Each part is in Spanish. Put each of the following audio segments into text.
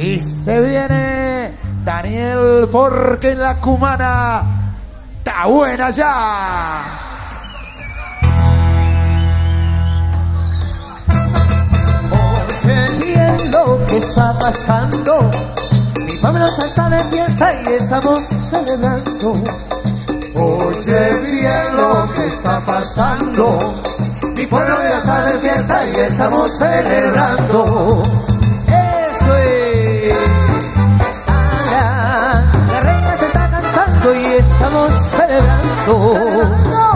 Y se viene Daniel, porque la cumana está buena ya. Oye bien lo que está pasando, mi pueblo ya está de fiesta y estamos celebrando. Oye bien lo que está pasando, mi pueblo ya está de fiesta y estamos celebrando. Eso es. La reina se está cantando y estamos celebrando.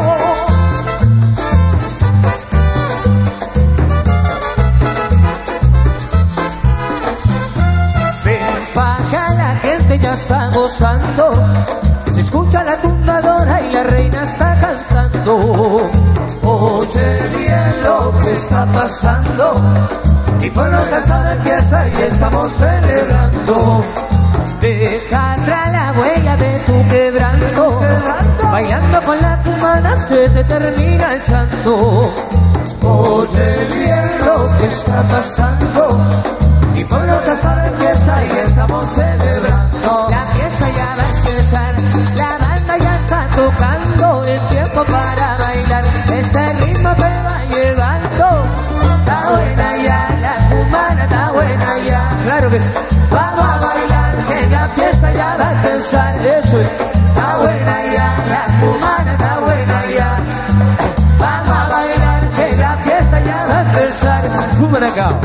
Ven pa' acá, la gente ya está gozando. Se escucha la tumbadora y la reina está cantando. Oye bien lo que está pasando, mi pueblo ya está de fiesta y estamos celebrando. Deja atrás la huella de tu quebranto, bailando con la cumana se te termina echando. Oye bien lo que está pasando, mi pueblo ya está de fiesta y estamos celebrando. La fiesta ya va a empezar, la banda ya está tocando, el tiempo para bailar, ese ritmo te va llevando. Está buena ya, la cumana está buena ya. Claro que sí. Vamos a bailar, que la fiesta ya va a empezar. Eso es. Está buena ya, la cumana está buena ya. Vamos a bailar, que la fiesta ya va a empezar. Skumanacao.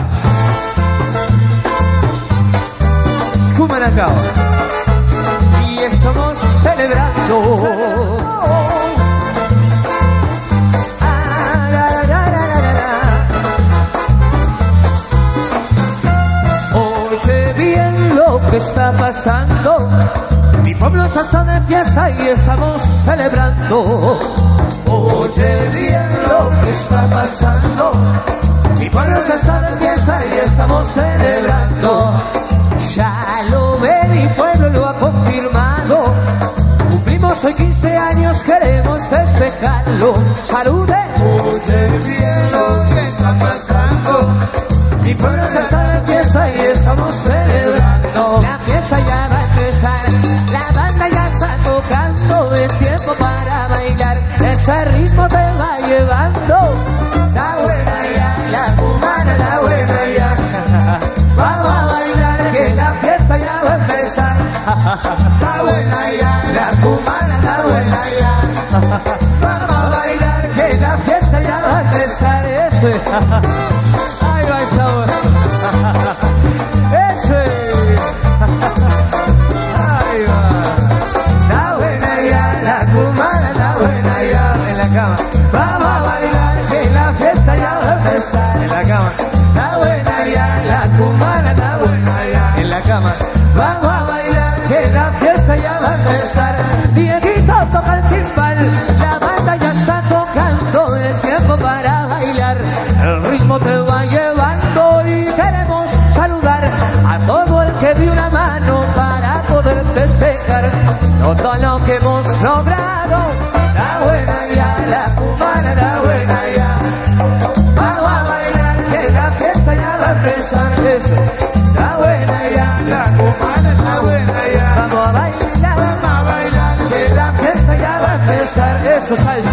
Skumanacao. Y estamos celebrando. Oye bien lo que está pasando, mi pueblo ya está de fiesta y estamos celebrando. Oye bien lo que está pasando, mi pueblo ya está de fiesta y estamos celebrando. Ya lo ve, mi pueblo lo ha confirmado. Cumplimos hoy 15 años, queremos festejarlo. ¡Salude! Oye bien lo que está pasando, mi pueblo ya está de fiesta y estamos celebrando. La fiesta ya va a empezar, la banda ya está tocando, es tiempo para bailar, ese ritmo te va llevando. Está buena ya, la cumana está buena ya. Vamos a bailar, que la fiesta ya va a empezar. Está buena ya, la cumana está buena ya. Vamos a bailar, que la fiesta ya va a empezar. Eso es. Ahí va el sabor. Eso es. Ahí va. Está buena ya, la cumana está buena ya. En la cama, Vamos a bailar, que la fiesta ya va a empezar. en la cama, Está buena ya, la cumana está buena ya. en la cama. Vamos a bailar, que la fiesta ya va a empezar. Dieguito toca el timbal, la banda ya está tocando, es tiempo para bailar, el ritmo te va llevando y queremos saludar a todo el que dio una mano para poder festejar todo lo que hemos logrado. Está buena ya, la cumana está buena ya. Vamos a bailar, que la fiesta ya va a empezar. Eso. Está buena ya, la cumana está buena ya. Vamos a bailar, Vamos a bailar, que la fiesta ya va a empezar. eso salsa.